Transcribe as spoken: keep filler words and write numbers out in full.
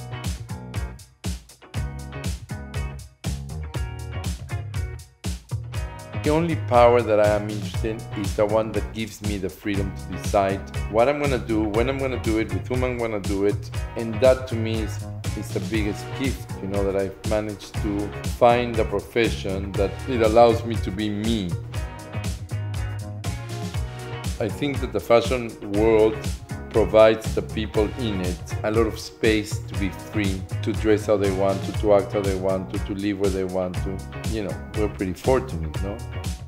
The only power that I am interested in is the one that gives me the freedom to decide what I'm gonna do, when I'm gonna do it, with whom I'm gonna do it. And that to me is, is the biggest gift, you know, that I've managed to find a profession that it allows me to be me. I think that the fashion world provides the people in it a lot of space to be free, to dress how they want to, to act how they want to, to live where they want to. You know, we're pretty fortunate, no?